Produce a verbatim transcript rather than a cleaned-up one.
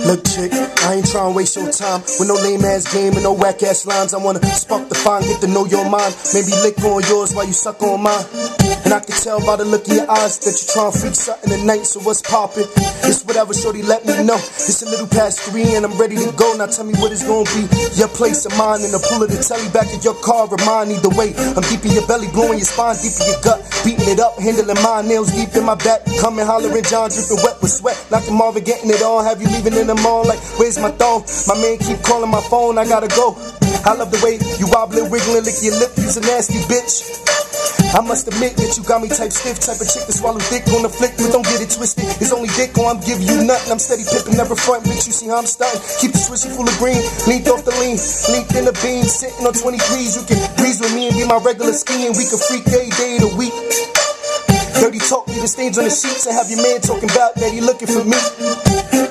Look chick, I ain't tryna waste your time with no lame ass game and no whack ass lines. I wanna spark the fine, get to know your mind. Maybe lick on yours while you suck on mine. And I can tell by the look in your eyes that you tryna freak something tonight. So what's poppin'? It's whatever, shorty, let me know. It's a little past three and I'm ready to go. Now tell me what it's gonna be. Your place or mine in the pool of the telly back of your car. Remind either way. I'm deep in your belly, blowing your spine, deep in your gut, beating it up, handling my nails deep in my back. Cummin, hollerin, John, drippin wet with sweat. Knockin Marvin, gettin it on. Have you leaving in the morn like, where's my thong? My man keep calling my phone, I gotta go. I love the way you wobbling, wiggling, lick your lip, you's a nasty bitch. I must admit that you got me type stiff, type of chick to swallow dick on the flick, but don't get it twisted. It's only dick or I'm giving you nothing. I'm steady pippin', never front, bitch. You see how I'm starting? Keep the swishy full of green, leaned off the lean, leaned in the beam, sitting on twenty-threes. You can breeze with me and be my regular skiing. We can freak every day of the week. Dirty talk, leave the stains on the sheets, and have your man talking about that he looking for me.